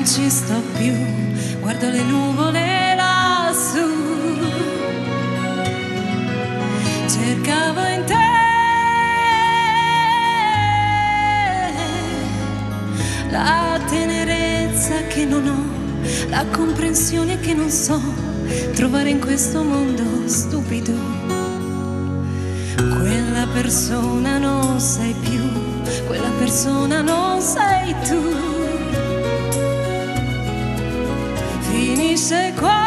non ci sto più, guardo le nuvole lassù, cercavo in te la tenerezza che non ho, la comprensione che non so trovare in questo mondo stupido. Quella persona non sei più, quella persona non sei tu. Finisce qua.